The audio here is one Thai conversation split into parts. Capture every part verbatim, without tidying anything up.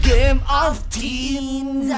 Game of Teens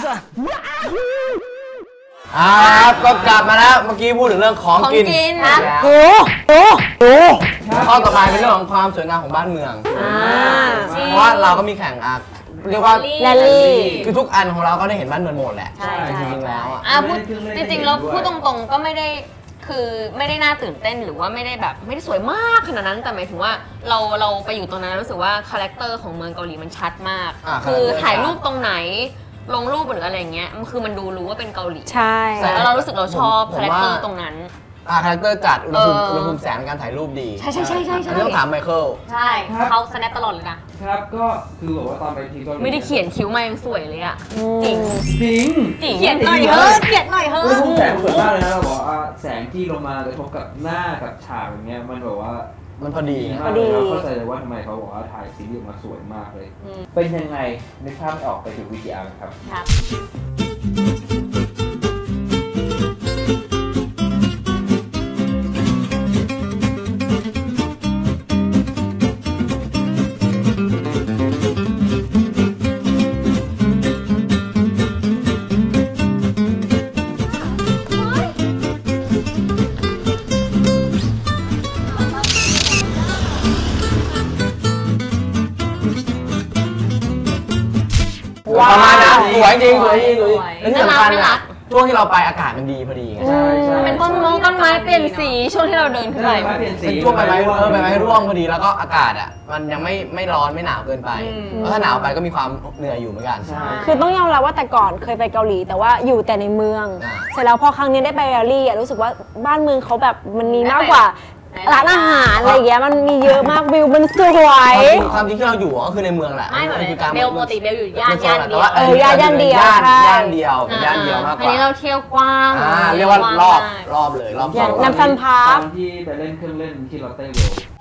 อ่าครับก็กลับมาแล้วเมื่อกี้พูดถึงเรื่องของกินครับโอ้โหโอ้ข้อต่อไปเป็นเรื่องของความสวยงามของบ้านเมืองเพราะว่าเราก็มีแข่งอ่ะเรียกว่าแรลลี่คือทุกอันของเราก็ได้เห็นบ้านเมืองหมดแหละใช่จริงๆแล้วอ่ะพูดจริงๆแล้วพูดตรงๆก็ไม่ได้คือไม่ได้น่าตื่นเต้นหรือว่าไม่ได้แบบไม่ได้สวยมากขนาดนั้นแต่หมายถึงว่าเราเราไปอยู่ตรงนั้นรู้สึกว่าคาแรคเตอร์ของเมืองเกาหลีมันชัดมากคือถ่ายรูปตรงไหนลงรูปหรืออะไรเงี้ยมันคือมันดูรู้ว่าเป็นเกาหลีใช่แล้วเรารู้สึกเราชอบคาแรคเตอร์ตรงนั้นอ่าคาแรคเตอร์จัดอุณหภูมิอุณหภูมิแสงในการถ่ายรูปดีใช่ใช่ใช่ใช่ใช่ต้องถามไมเคิลใช่เขาสแนปตลอดเลยนะครับก็คือบอกว่าตอนไปทีก็ไม่ได้เขียนคิ้วมายังสวยเลยอ่ะจริงจริงจริงเขียนหน่อยเฮ้ยเขียนหน่อยเฮ้ยแสงสวยมากเลยนะเราบอกว่าแสงที่ลงมากระทบกับหน้ากับฉากอย่างเงี้ยมันแบบว่ามันพอดีพอดีเข้าใจเลยว่าทำไมเขาบอกว่าถ่ายซีรีส์ออกมาสวยมากเลยเป็นยังไงนึกภาพไม่ออกไปดูวิดีโอครับครับประมาณนั้นสวยจริงสวยจริงสวยจริงแล้วที่สำคัญอ่ะช่วงที่เราไปอากาศมันดีพอดีไงใช่ใช่เป็นต้นมงต้นไม้เปลี่ยนสีช่วงที่เราเดินขึ้นไปเป็นช่วงใบไม้เออใบไม้ร่วงพอดีแล้วก็อากาศอ่ะมันยังไม่ไม่ร้อนไม่หนาวเกินไปเพราะถ้าหนาวไปก็มีความเหนื่อยอยู่เหมือนกันคือต้องยอมรับว่าแต่ก่อนเคยไปเกาหลีแต่ว่าอยู่แต่ในเมืองเสร็จแล้วพอครั้งนี้ได้ไปแรลลี่อ่ะรู้สึกว่าบ้านเมืองเขาแบบมันมีมากกว่าร้านอาหารอะไรอย่างเงี้ยมันมีเยอะมากวิวมันสวยความจริงที่เราอยู่ก็คือในเมืองแหละไม่เหมือนเบลโมติเบลอยู่ย่านย่านเดียวเออย่านย่านเดียวย่านเดียวย่านเดียวมากกว่าอันนี้เราเที่ยวกว้างเรียกว่ารอบรอบเลยรอบสองน้ำซันพาร์คตอนที่ไปเล่นเครื่องเล่นที่ลอตเต้เวิลด์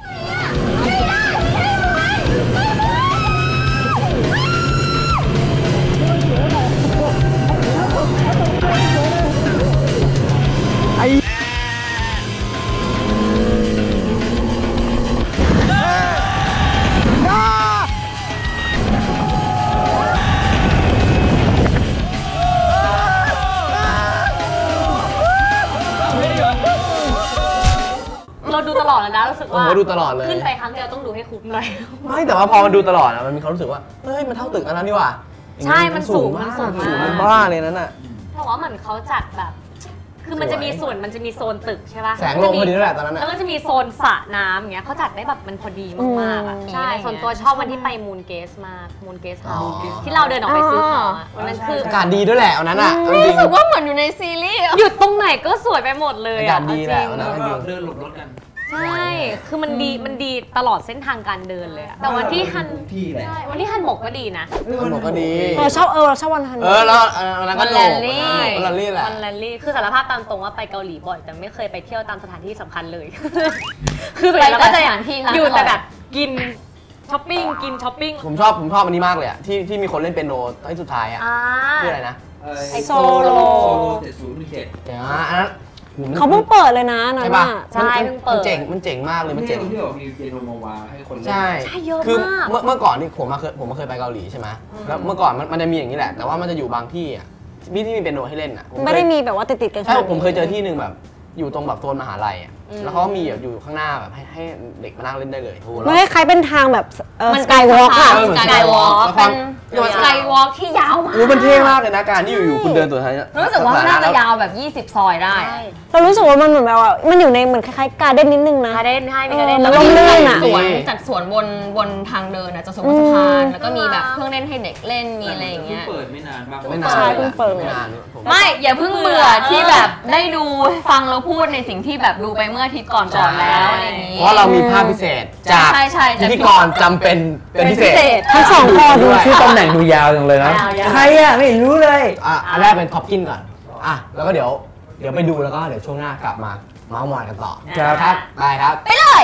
เราดูตลอดเลยนะรู้สึกว่าดูตลอดเลยขึ้นไปครั้งเดียวต้องดูให้คุ้มเลยไม่แต่ว่าพอมันดูตลอดอะมันมีความรู้สึกว่าเฮ้ยมันเท่าตึกอันนั้นนี่ว่ะใช่มันสูงมากสูงมันบ้าเลยนั่นอะเพราะว่าเหมือนเขาจัดแบบคือมันจะมีส่วนมันจะมีโซนตึกใช่ป่ะแสงลงพอดีนั่นแหละตอนนั้นแล้วก็จะมีโซนสระน้ำอย่างเงี้ยเขาจัดได้แบบมันพอดีมากๆอ่ะใช่ส่วนตัวชอบวันที่ไปมูนเกสมากมูนเกสเฮาส์ที่เราเดินออกไปซื้อของอ่ะวันนั้นคืออากาศดีด้วยแหละวันนั้นอ่ะรู้สึกว่าเหมือนอยู่ในซีรีส์หยุดตรงไหนก็สวยไปหมดเลยอากาศดีแหละวันนั้นเดินหลบรถกันใช่คือมันดีมันดีตลอดเส้นทางการเดินเลยอะแต่วันที่ฮันใช่วันที่ฮันหมกก็ดีนะฮันหมกก็ดีเราชอบเออเราชอบวันฮันเออแล้ววันนั้นก็แรลลี่วันแรลลี่แหละวันแรลลี่คือสารภาพตามตรงว่าไปเกาหลีบ่อยแต่ไม่เคยไปเที่ยวตามสถานที่สำคัญเลยคือไปแล้วก็จะอย่างที่อยู่แต่แบบกินช้อปปิ้งกินช้อปปิ้งผมชอบผมชอบอันนี้มากเลยอะที่ที่มีคนเล่นเปียโนตอนสุดท้ายอะชื่ออะไรนะไอโซโลเจ็ดศูนย์เจ็ดอย่างนั้นเขาเพิ่งเปิดเลยนะนั่นน่ะใช่เพิ่งเปิดมันเจ๋งมันเจ๋งมากเลยมันเจ๋งที่บอกมีเปียโนมาวางให้คนเล่นใช่ใช่เยอะมากคือเมื่อเมื่อก่อนที่ผมมาเคยผมมาเคยไปเกาหลีใช่ไหมแล้วเมื่อก่อนมันมันจะมีอย่างนี้แหละแต่ว่ามันจะอยู่บางที่อ่ะที่ที่มีเปียโนให้เล่นอ่ะไม่ได้มีแบบว่าติดติดกันใช่ผมเคยเจอที่หนึ่งแบบอยู่ตรงแบบโซนมหาลัยอ่ะแล้วเขาก็มีอยู่ข้างหน้าแบบให้ให้เด็กมานั่งเล่นได้เลยมันคล้ายเป็นทางแบบสกายวอล์กอะสกายวอล์กเป็นสกายวอล์กที่ยาวมากอู้มันเท่มากเลยนะการที่อยู่ๆคุณเดินตัวท้ายรู้สึกว่าน่าจะยาวแบบยี่สิบซอยได้เรารู้สึกว่ามันเหมือนแบบว่ามันอยู่ในเหมือนคล้ายๆการ์เด้นนิดนึงนะการ์เด้นใช่มีการ์เด้นแล้วก็มีสวนจัดสวนบนบนทางเดินจะสวนบนสะพานแล้วก็มีแบบเครื่องเล่นให้เด็กเล่นมีอะไรอย่างเงี้ยเปิดไม่นานบ้างไม่นานเพิ่งเปิดไม่อย่าเพิ่งเบื่อที่แบบได้ดูฟังเราพูดในสิ่งที่แบบดูไปเมื่ออาทิตย์ก่อนก่อนแล้วอะไรอย่างนี้เพราะเรามีภาพพิเศษจากพิธีกรจำเป็นเป็นพิเศษทั้งสองคนดูชื่อตำแหน่งดูยาวจังเลยนะใครอ่ะไม่รู้เลยอ่ะอันแรกเป็นท็อปกินก่อนอ่ะแล้วก็เดี๋ยวเดี๋ยวไปดูแล้วก็เดี๋ยวช่วงหน้ากลับมาเมาส์มอยกันต่อครับได้ครับไปเลย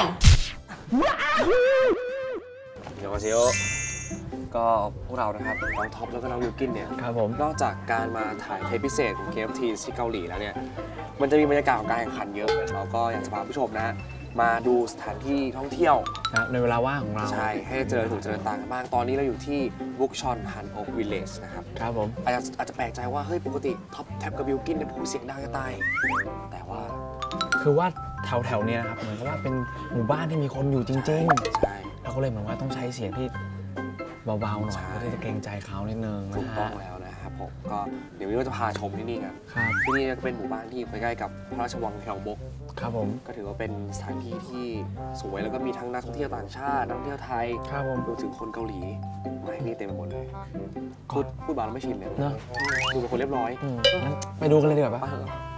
เดี๋ยวมาซิโอก็พวกเรานะครับน้องท็อปแล้วก็น้องยูกินเนี่ยครับผมนอกจากการมาถ่ายเทปพิเศษของ Game of Teens ที่เกาหลีแล้วเนี่ยมันจะมีบรรยากาศของการแข่งขันเยอะเราก็อยากจะพาผู้ชมนะมาดูสถานที่ท่องเที่ยวในเวลาว่างของเราใช่ให้เจอถูกเจอต่างกันบ้างตอนนี้เราอยู่ที่บุกชอนฮันโอกวิลเลจนะครับครับผมอาจจะอาจจะแปลกใจว่าเฮ้ยปกติท็อปแท็บกับบิลกินเนี่ยพูดเสียงดังจะตายแต่ว่าคือว่าแถวแถวนี้นะครับเหมือนกับว่าเป็นหมู่บ้านที่มีคนอยู่จริงๆใช่เราก็เลยเหมือนว่าต้องใช้เสียงที่เบาๆหน่อยเพื่อที่จะเกรงใจเขานิดนึงถูกต้องแล้วนะครับผมก็เดี๋ยววันนี้เราจะพาชมที่นี่กันที่นี่เป็นหมู่บ้านที่อยู่ใกล้ๆกับพระราชวังเฮลบกครับผมก็ถือว่าเป็นสถานที่ที่สวยแล้วก็มีทั้งนักท่องเที่ยวต่างชาตินักท่องเที่ยวไทยครับผมรวมถึงคนเกาหลีมาที่นี่เต็มไปหมดเลยพูดพูดบาเราไม่ชินเลยเนาะดูเป็นคนเรียบร้อยไปดูกันเลยดีกว่าป่ะ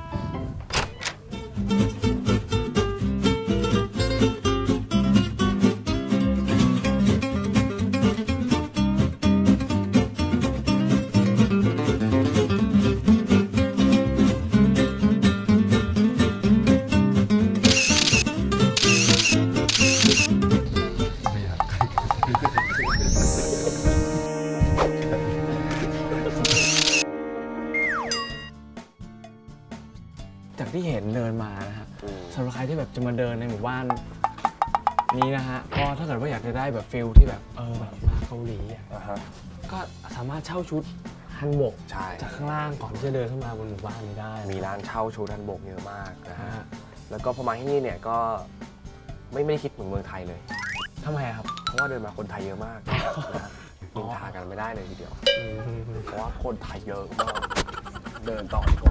จากที่เห็นเดินมานะฮะสำหรับใครที่แบบจะมาเดินในหมู่บ้านนี้นะฮะก็ถ้าเกิดว่าอยากจะได้แบบฟิลที่แบบเออแบบมาเกาหลีอ่ะก็สามารถเช่าชุดฮันบกจากข้างล่างก่อนที่จะเดินเข้ามาบนหมู่บ้านนี้ได้มีร้านเช่าชุดฮันบกเยอะมากนะฮะแล้วก็พอมาที่นี่เนี่ยก็ไม่ไม่ได้คิดเหมือนเมืองไทยเลยทำไมครับเพราะว่าเดินมาคนไทยเยอะมากนินทากันไม่ได้เลยทีเดียวเพราะว่าคนไทยเยอะมากเดินต่อดีกว่า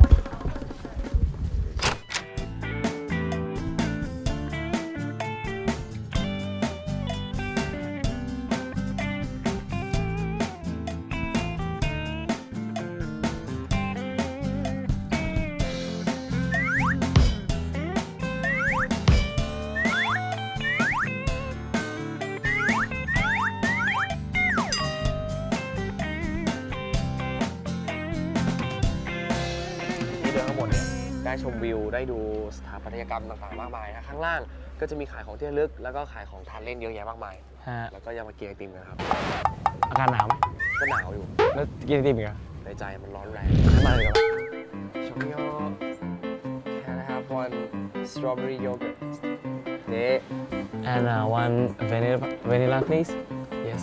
ได้ชมวิวได้ดูสถาปัตยกรรมต่างๆมากมายนะข้างล่างก็จะมีขายของที่ระลึกแล้วก็ขายของทานเล่นเยอะแยะมากมายแล้วก็ยังมากินไอติมกันครับอากาศหนาวไหมก็หนาวอยู่แล้วกินไอติมอีกเหรอในใจมันร้อนแรงมาเลยครับชมโย Can I have one strawberry yogurt เด and uh, one vanilla vanilla please yes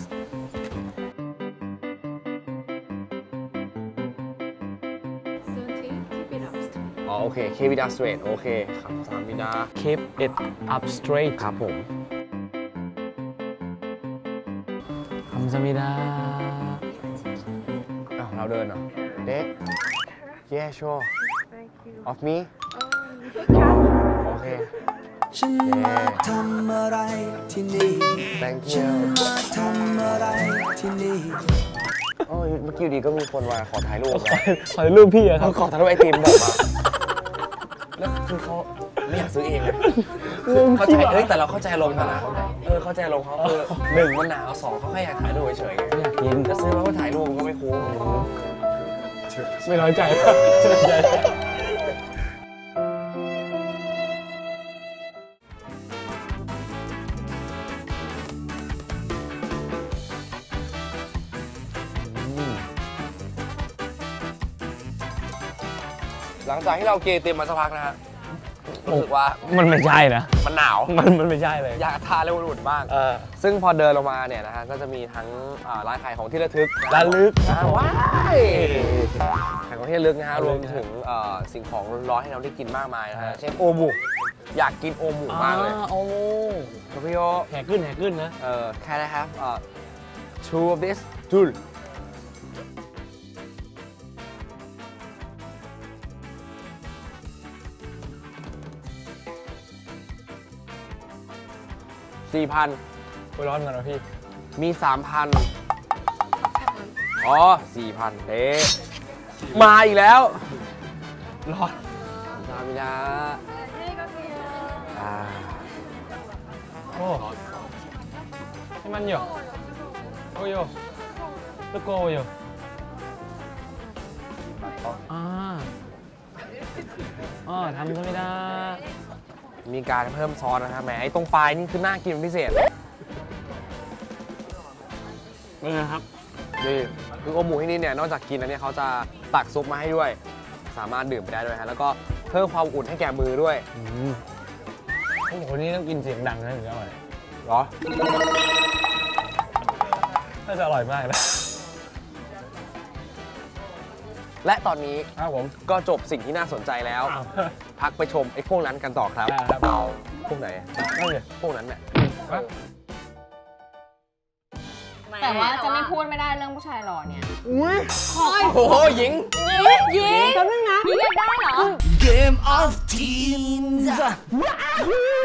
อ๋อโอเค keep it up straight โอเคครับสามวินา keep it up straight ครับผมคำสมิดาอ้าวเราเดินเหรอเด็ก yeah sure of me โอเคฉันมาทำอะไรที่นี่ thank you ฉันมาทำอะไรที่นี่โอ้ยเมื่อกี้ดีก็มีคนมาขอถ่ายรูปนะขอถ่ายรูปพี่อะครับขอถ่ายรูปไอติมบอกมาแล้วคือเขาไม่อยากซื้อเองนะเข้าใจเอ้ยแต่เราเข้าใจลงกันนะเออเข้าใจลงเขาคือหนึ่งมันหนาวสองเขาแค่อยากถ่ายรูปเฉยๆไม่อยากกินจะซื้อมาเพื่อถ่ายรูปมันก็ไม่คุ้มไม่น้อยใจหลังจากที่เราเกย์เต็มมาสักพักนะฮะรู้สึกว่ามันไม่ใช่นะมันหนาวมันมันไม่ใช่เลยอยากทานแล้วอุ่นๆบ้างซึ่งพอเดินลงมาเนี่ยนะฮะก็จะมีทั้งร้านขายของที่ระลึกระลึกว้ายขายของที่ระลึกนะฮะรวมถึงสิ่งของร้อนให้เราได้กินมากมายนะฮะเช่นโอมุอยากกินโอมุมากเลยโอมุพี่โยแหกขึ้นแหกขึ้นนะเออ Can I have two of this twoสี่พันไปร้อนกันนะพี่มีสามพันอ๋อสี่พันเอ๊ะมาอีกแล้วร้อนสามินาอ่าโอ้ให้มันอยู่โอ้ยตะโกอยู่อ่าอ๋อทำก็ไม่ได้มีการเพิ่มซอสนะครับแหมไอ้ตรงปลายนี่คือน่ากินพิเศษนี่นะครับนี่คือโอหมูที่นี่เนี่ยนอกจากกินแล้วเนี่ยเขาจะตักซุปมาให้ด้วยสามารถดื่มไปได้ด้วยฮะแล้วก็เพิ่มความอุ่นให้แก่มือด้วยโอ้โหนี่ต้องกินเสียงดังนะถึงจะอร่อยเหรอน่าจะอร่อยมากนะและตอนนี้ครับผมก็จบสิ่งที่น่าสนใจแล้วพักไปชมไอ้พวกนั้นกันต่อครับพวกไหนนั่นเลยพวกนั้นเนี่ยแต่ว่าจะไม่พูดไม่ได้เรื่องผู้ชายหล่อเนี่ยอุ้ยโอ้โหหญิงหญิงแป๊บนึงนะหญิงอยากได้เหรอ Game of Teens